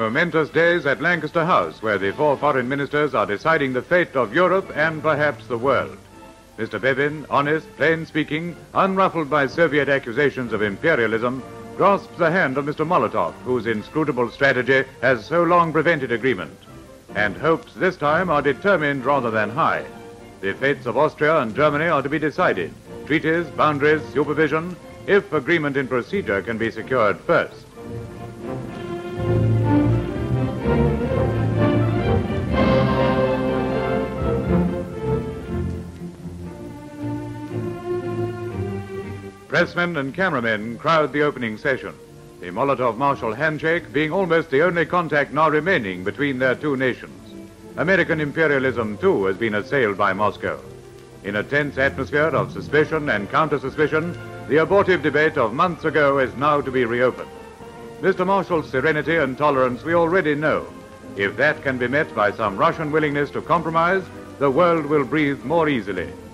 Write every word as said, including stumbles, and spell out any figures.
momentous days at Lancaster House, where the four foreign ministers are deciding the fate of Europe and perhaps the world. Mister Bevin, honest, plain-speaking, unruffled by Soviet accusations of imperialism, grasps the hand of Mister Molotov, whose inscrutable strategy has so long prevented agreement. And hopes this time are determined rather than high. The fates of Austria and Germany are to be decided. Treaties, boundaries, supervision, if agreement in procedure can be secured first. Pressmen and cameramen crowd the opening session, the Molotov-Marshall handshake being almost the only contact now remaining between their two nations. American imperialism, too, has been assailed by Moscow. In a tense atmosphere of suspicion and counter-suspicion, the abortive debate of months ago is now to be reopened. Mister Marshall's serenity and tolerance we already know. If that can be met by some Russian willingness to compromise, the world will breathe more easily.